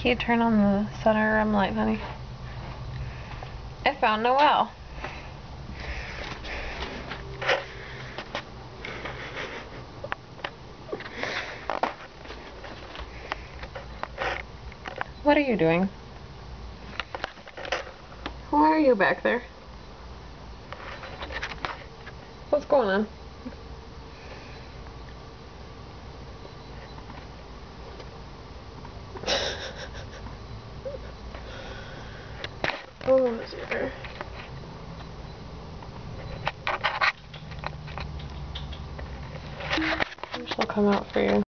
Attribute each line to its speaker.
Speaker 1: Can you turn on the center rim light, honey? I found Noel. What are you doing? Why are you back there? What's going on? Oh, dear. She'll come out for you.